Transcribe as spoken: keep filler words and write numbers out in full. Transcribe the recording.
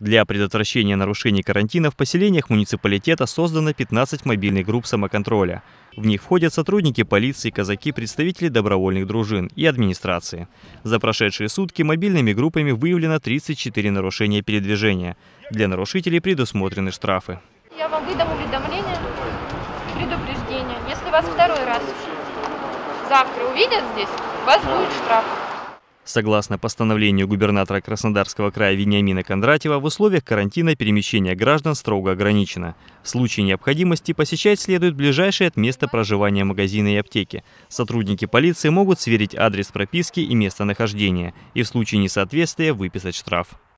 Для предотвращения нарушений карантина в поселениях муниципалитета создано пятнадцать мобильных групп самоконтроля. В них входят сотрудники полиции, казаки, представители добровольных дружин и администрации. За прошедшие сутки мобильными группами выявлено тридцать четыре нарушения передвижения. Для нарушителей предусмотрены штрафы. Я вам выдам уведомление, предупреждение. Если вас второй раз завтра увидят здесь, у вас будет штраф. Согласно постановлению губернатора Краснодарского края Вениамина Кондратьева, в условиях карантина перемещение граждан строго ограничено. В случае необходимости посещать следует ближайшие от места проживания магазины и аптеки. Сотрудники полиции могут сверить адрес прописки и местонахождения и в случае несоответствия выписать штраф.